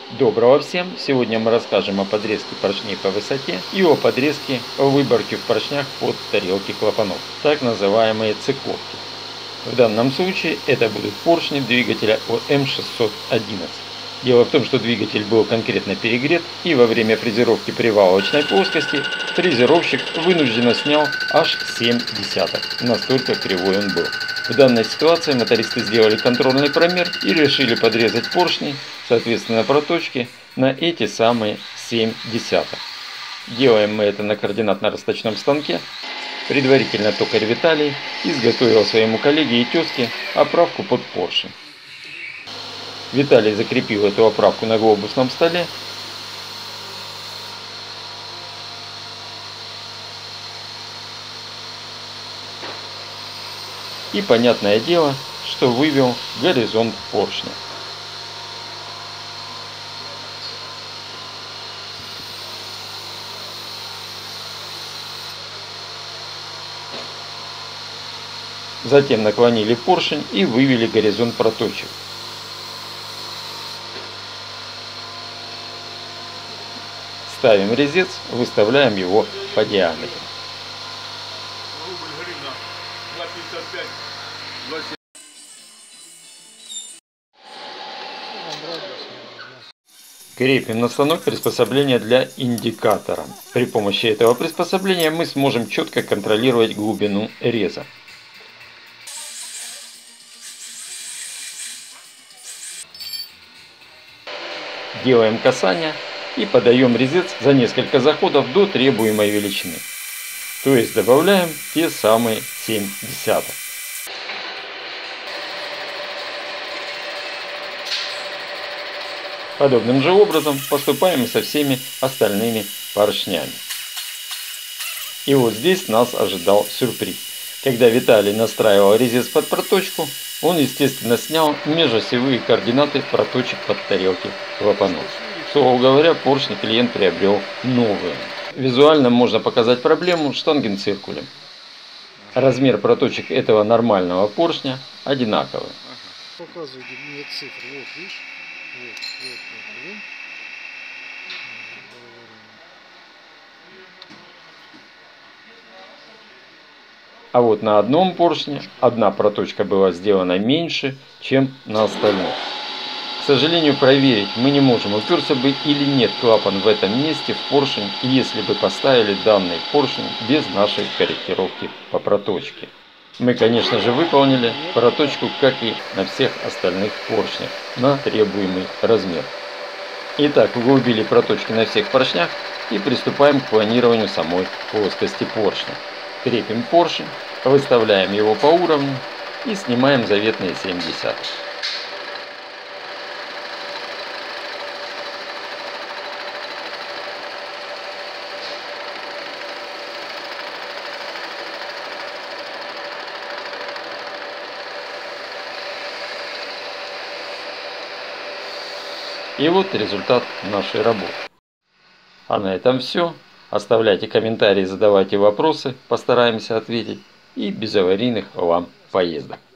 Доброго всем! Сегодня мы расскажем о подрезке поршней по высоте и о подрезке выборки в поршнях под тарелки клапанов, так называемые цикорки. В данном случае это будут поршни двигателя ОМ611. Дело в том, что двигатель был конкретно перегрет, и во время фрезеровки привалочной плоскости фрезеровщик вынужденно снял аж 7 десяток. Настолько кривой он был. В данной ситуации мотористы сделали контрольный промер и решили подрезать поршни, соответственно проточки, на эти самые 7 десяток. Делаем мы это на координатно-расточном станке. Предварительно токарь Виталий изготовил своему коллеге и тезке оправку под поршень. Виталий закрепил эту оправку на глобусном столе. И понятное дело, что вывел горизонт поршня. Затем наклонили поршень и вывели горизонт проточек. Ставим резец, выставляем его по диаметру. Крепим на станок приспособление для индикатора. При помощи этого приспособления мы сможем четко контролировать глубину реза. Делаем касание и подаем резец за несколько заходов до требуемой величины. То есть добавляем те самые 7 десяток. Подобным же образом поступаем и со всеми остальными поршнями. И вот здесь нас ожидал сюрприз. Когда Виталий настраивал резец под проточку, он, естественно, снял межосевые координаты проточек под тарелки клапанов. Слово говоря, поршни клиент приобрел новые. Визуально можно показать проблему штангенциркулем. Размер проточек этого нормального поршня одинаковый. Показываю мне цифры. Вот, видишь? Вот. А вот на одном поршне одна проточка была сделана меньше, чем на остальных. К сожалению, проверить мы не можем, уперся бы или нет клапан в этом месте в поршень, если бы поставили данный поршень без нашей корректировки по проточке. Мы, конечно же, выполнили проточку, как и на всех остальных поршнях, на требуемый размер. Итак, углубили проточки на всех поршнях и приступаем к планированию самой плоскости поршня. Крепим поршень, выставляем его по уровню и снимаем заветные 7 десятых. И вот результат нашей работы. А на этом все. Оставляйте комментарии, задавайте вопросы, постараемся ответить. И без аварийных вам поездок.